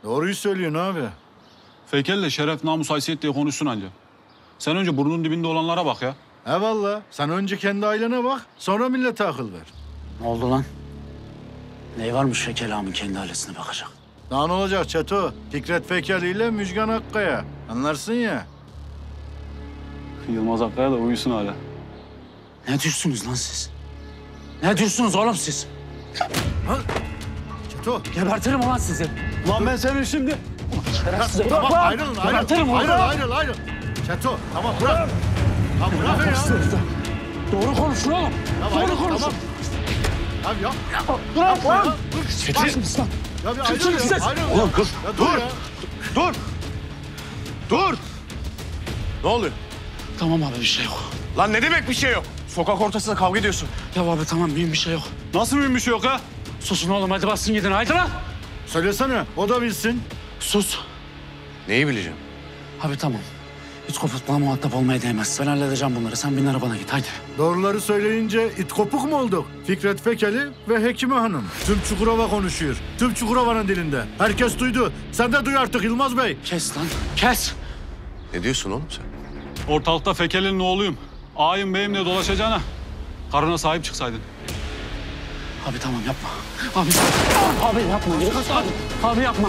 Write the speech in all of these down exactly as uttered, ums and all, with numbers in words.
Doğruyu söylüyorsun abi. Feykel'le şeref, namus, haysiyet diye konuşsun anca. Sen önce burnunun dibinde olanlara bak ya. Eyvallah. Sen önce kendi ailene bak, sonra millete akıl ver. Ne oldu lan? Ne varmış Fekel ağamın kendi ailesine bakacak? Daha ne olacak Çeto? Fikret Fekeli ile Müjgan Akkaya. Anlarsın ya. Yılmaz Akkaya da uyusun hala. Ne diyorsunuz lan siz? Ne diyorsunuz oğlum siz? Ha? Çeto. Gebertirim ulan sizi. Lan ben senin şimdi... Şerefsiz. Tamam, ayrılın, ayrılın. Gebertirim ulan. Ayrıl, ayrıl, ayrıl. Çeto, tamam bırak. Tamam bırakın ya. Doğru konuşun oğlum. Tamam, Doğru ayrıl, konuşun. tamam. Abi ya. Bırak lan. Çetin. Lan. Ya bir Çetin ayrıl siz. ya. Ayrıl. Oğlum dur, Ya dur. ya. Dur! Dur! Ne oluyor? Tamam abi bir şey yok. Lan ne demek bir şey yok? Sokak ortasında kavga ediyorsun. Ya abi tamam mühim bir şey yok. Nasıl mühim bir şey yok ha? Susun oğlum hadi basın gidin haydi lan. Söylesene, o da bilsin. Sus. Neyi bileceğim? Abi tamam. Hiç kopukluğa muhatap olmaya değmez. Ben halledeceğim bunları. Sen bin arabana git haydi. Doğruları söyleyince it kopuk mu olduk? Fikret Fekeli ve Hekime Hanım. Tüm Çukurova konuşuyor. Tüm Çukurova'nın dilinde. Herkes duydu. Sen de duy artık Yılmaz Bey. Kes lan kes. Ne diyorsun oğlum sen? Ortalıkta Fekel'in oğluyum. Ağayım beyim diye dolaşacağına karına sahip çıksaydın. Abi tamam yapma. Abi, abi yapma. Abi, abi yapma.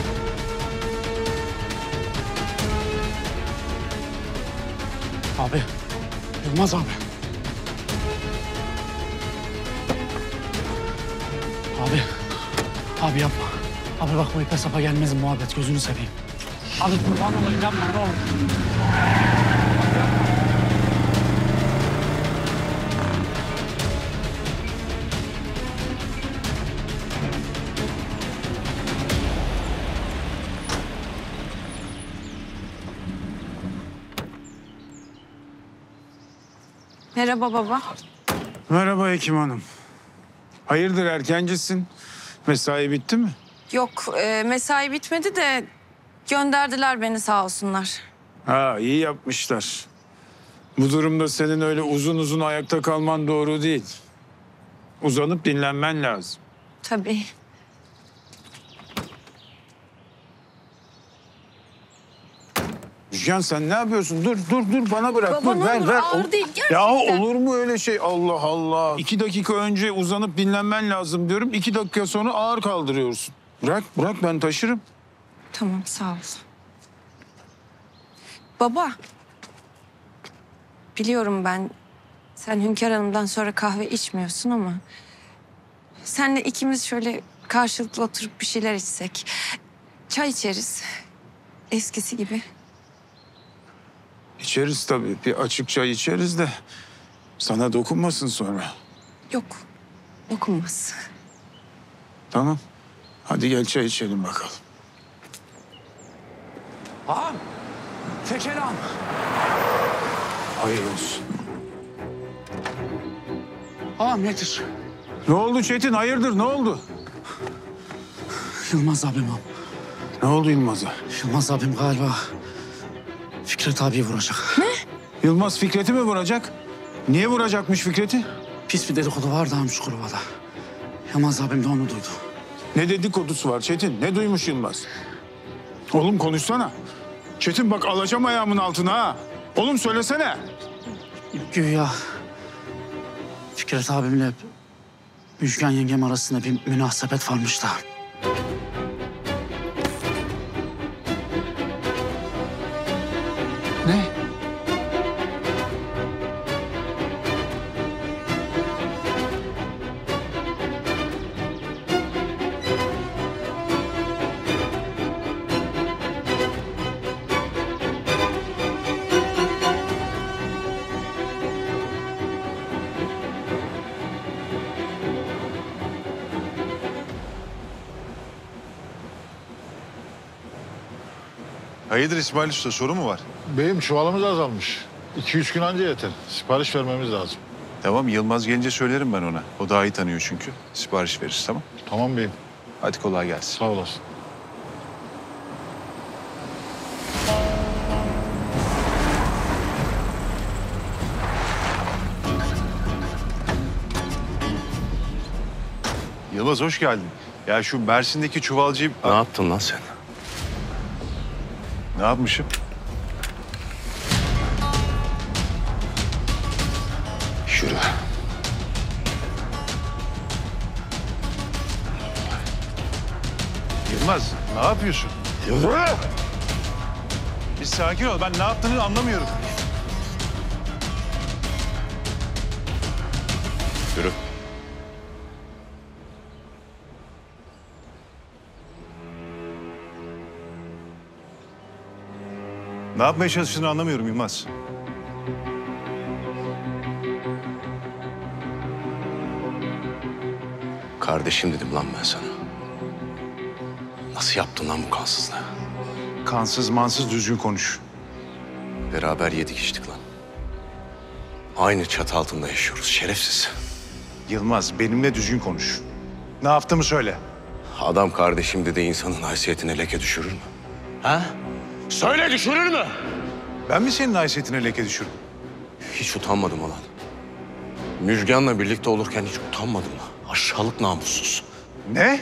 Abi. Yılmaz abi. Abi. Abi yapma. Abi bak bu ipe sapa gelmez muhabbet. Gözünü seveyim. Abi kurban olayım yapma ne olur. Merhaba baba. Merhaba Hekim Hanım. Hayırdır erkencisin? Mesai bitti mi? Yok e, mesai bitmedi de gönderdiler beni sağ olsunlar. Ha iyi yapmışlar. Bu durumda senin öyle uzun uzun ayakta kalman doğru değil. Uzanıp dinlenmen lazım. Tabii. Müjgan sen ne yapıyorsun? Dur dur dur bana bırak. Baba, dur, ne ver, olur, ver. ağır Ol- değil, gerçekten. Ya olur mu öyle şey? Allah Allah. İki dakika önce uzanıp dinlenmen lazım diyorum. İki dakika sonra ağır kaldırıyorsun. Bırak bırak ben taşırım. Tamam sağ ol. Baba. Biliyorum ben sen Hünkar Hanım'dan sonra kahve içmiyorsun ama senle ikimiz şöyle karşılıklı oturup bir şeyler içsek. Çay içeriz. Eskisi gibi. İçeriz tabii. Bir açık çay içeriz de sana dokunmasın sonra. Yok. Dokunmaz. Tamam. Hadi gel çay içelim bakalım. Ağam. Fekel ağam. Hayır olsun. Ağam nedir? Ne oldu Çetin? Hayırdır? Ne oldu? Yılmaz abim ağam. Ne oldu Yılmaz'a? Yılmaz abim galiba Fikret abiyi vuracak. Yılmaz Fikret'i mi vuracak? Niye vuracakmış Fikret'i? Pis bir dedikodu vardı ağam Çukurova'da. Yılmaz abim de onu duydu. Ne dedikodusu var Çetin? Ne duymuş Yılmaz? Oğlum konuşsana. Çetin bak alacağım ayağımın altına ha. Oğlum söylesene. Güya Fikret abimle Müjgan yengem arasında bir münasebet varmış da. Ne? Hayırdır İsmail Usta, sorun mu var? Beyim çuvalımız azalmış. İki üç gün anca yeter. Sipariş vermemiz lazım. Tamam, Yılmaz gelince söylerim ben ona. O daha iyi tanıyor çünkü. Sipariş veririz, tamam. Tamam beyim. Hadi kolay gelsin. Sağ olasın. Yılmaz hoş geldin. Ya şu Mersin'deki çuvalcıyı... Ne yaptın lan sen? Ne yapmışım? Yürü. Yılmaz, ne yapıyorsun? Yürü. Bir sakin ol. Ben ne yaptığını anlamıyorum. Yürü. Ne yapmaya çalıştığını anlamıyorum Yılmaz. Kardeşim dedim lan ben sana. Nasıl yaptın lan bu kansızlığı? Kansız mansız düzgün konuş. Beraber yedik içtik lan. Aynı çatı altında yaşıyoruz şerefsiz. Yılmaz, benimle düzgün konuş. Ne yaptığımı söyle. Adam kardeşim dedi insanın haysiyetine leke düşürür mü? Ha? Söyle düşürür mü? Ben mi senin haysiyetine leke düşürdüm? Hiç utanmadım ulan. Müjgan'la birlikte olurken hiç utanmadım lan. Aşağılık namussuz. Ne?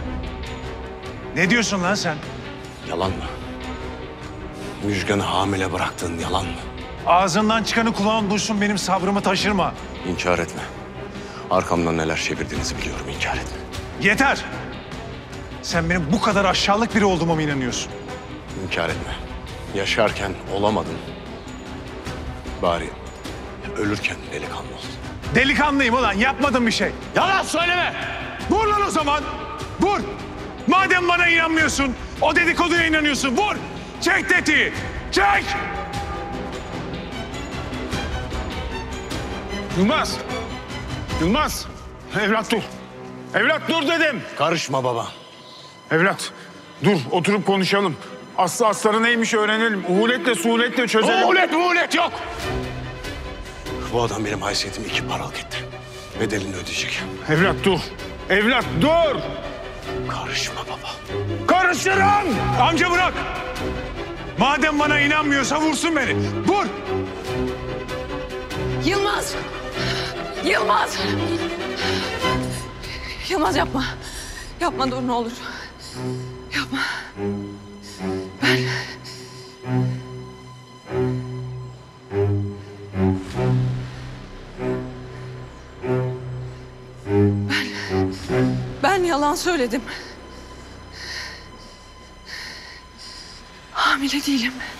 Ne diyorsun lan sen? Yalan mı? Müjgan'ı hamile bıraktığın yalan mı? Ağzından çıkanı kulağın duysun, benim sabrımı taşırma. İnkar etme. Arkamdan neler çevirdiğinizi biliyorum, inkar etme. Yeter! Sen benim bu kadar aşağılık biri olduğuma mı inanıyorsun? İnkar etme. Yaşarken olamadın. Bari ölürken delikanlı ol. Delikanlıyım ulan, yapmadım bir şey. Yalan söyleme! Vur lan o zaman! Vur! Madem bana inanmıyorsun, o dedikoduya inanıyorsun, vur! Çek tetiği! Çek! Yılmaz! Yılmaz! Evlat dur. Evlat dur dedim. Karışma baba. Evlat dur oturup konuşalım. Aslı asları neymiş öğrenelim. Uhuletle suhuletle çözelim. Uhulet muhulet yok! Bu adam benim haysiyetimi iki paralık etti. Bedelini ödeyecek. Evlat dur. Evlat dur. Karışma baba. Karışırım. Amca bırak! Madem bana inanmıyorsa vursun beni. Vur! Yılmaz! Yılmaz! Yılmaz yapma. Yapma dur ne olur. Yapma. Ben... Ben... Ben yalan söyledim. Hamile değilim.